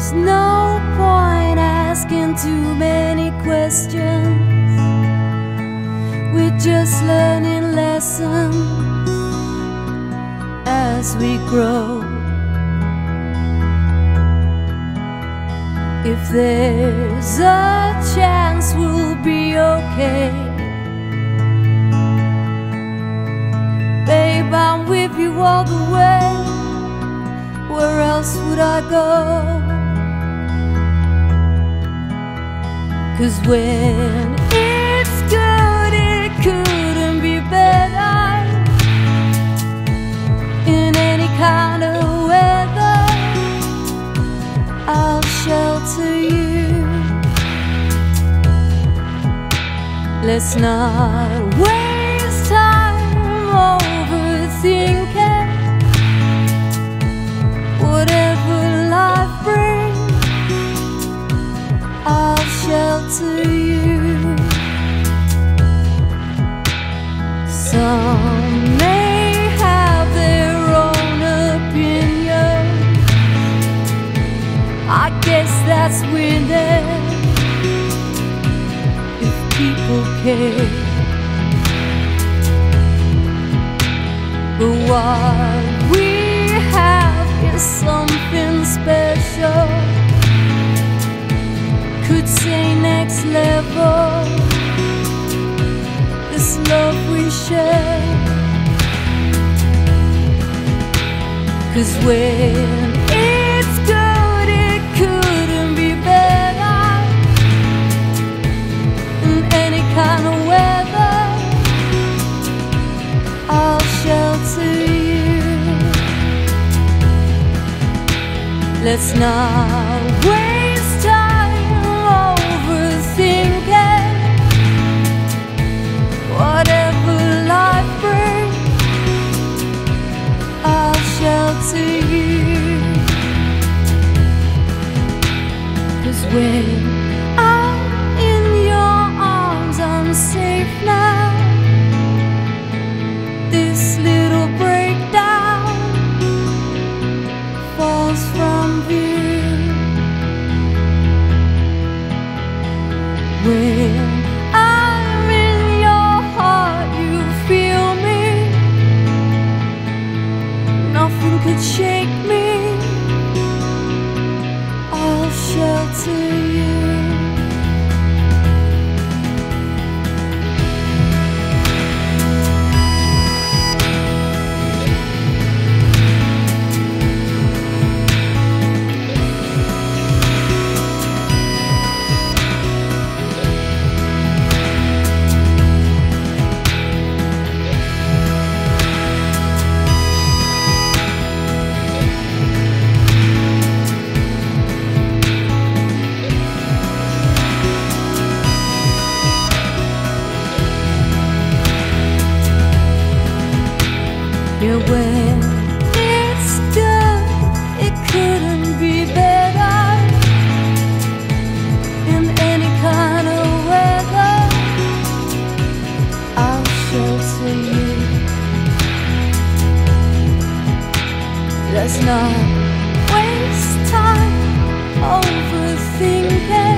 There's no point asking too many questions. We're just learning lessons as we grow. If there's a chance, we'll be okay. Babe, I'm with you all the way. Where else would I go? 'Cause when it's good, it couldn't be better. In any kind of weather, I'll shelter you. Let's not waste time overthinking. Whatever life brings, I'll shelter you. Some may have their own opinion. I guess that's winning if people care. But what we have is something special. Could say next level. This love we share. 'Cause when it's good, it couldn't be better. In any kind of weather, I'll shelter you. Let's not waste time overthinking. Whatever life brings, I'll shelter you. 'Cause when I'm in your arms, I'm safe now. This little breakdown falls from view. When I'm in your heart, you feel me. Nothing could shake me. I'll shelter you. Yeah, when it's good, it couldn't be better. In any kind of weather, I'll shelter you. Let's not waste time overthinking.